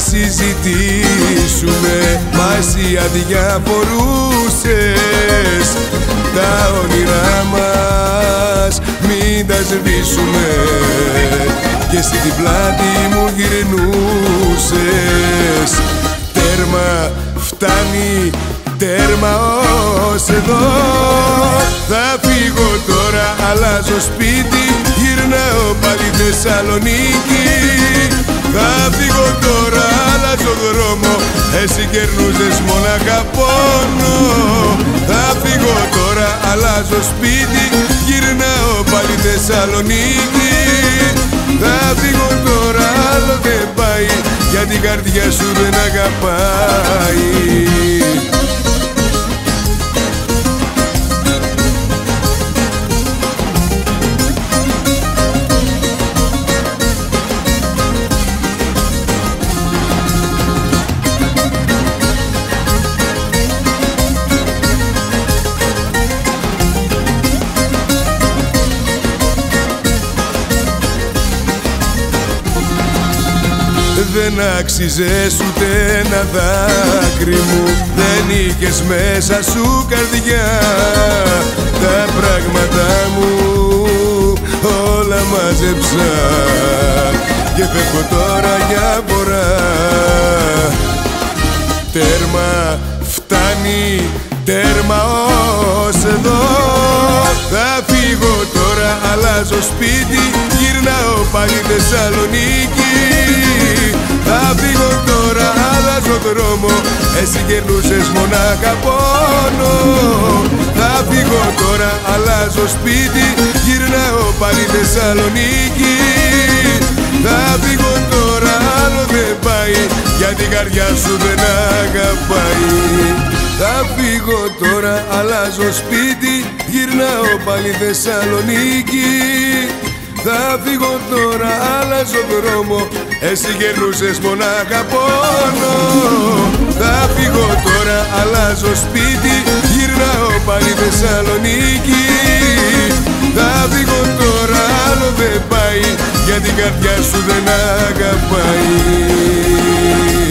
συζητήσουμε, μα εσύ αδιαφορούσες. Τα όνειρά μας μην τα σβήσουμε, και εσύ την πλάτη μου γυρνούσες. Τέρμα, φτάνει, τέρμα ως εδώ. Θα φύγω τώρα, αλλάζω σπίτι, γυρνάω πάλι Θεσσαλονίκη. Θα φύγω τώρα, αλλάζω δρόμο, εσύ κερνούσες μονάχα πόνο. Θα φύγω τώρα, αλλάζω σπίτι, γυρνάω πάλι Θεσσαλονίκη. Θα φύγω τώρα, άλλο δεν πάει, γιατί η καρδιά σου δεν αγαπάει. Δεν άξιζες ούτε ένα δάκρυ μου, δεν είχες μέσα σου καρδιά. Τα πράγματα μου όλα μάζεψα και φεύγω τώρα για βορρά. Τέρμα, φτάνει, τέρμα ως εδώ. Θα φύγω τώρα, αλλάζω σπίτι, γυρνάω πάλι Θεσσαλονίκη. Θα φύγω τώρα, αλλάζω δρόμο, εσύ κερνούσες μονάχα πόνο. Θα φύγω τώρα, αλλάζω σπίτι, γυρνάω πάλι Θεσσαλονίκη. Θα φύγω τώρα, άλλο δεν πάει, γιατί η καρδιά σου δεν αγαπάει. Θα φύγω τώρα, αλλάζω σπίτι, γυρνάω πάλι Θεσσαλονίκη. Θα φύγω τώρα, αλλάζω δρόμο, εσύ γερνούσες μονάχα πόνο. Θα φύγω τώρα, αλλάζω σπίτι, γυρνάω πάλι Θεσσαλονίκη. Θα φύγω τώρα, άλλο δεν πάει, γιατί η καρδιά σου δεν αγαπάει.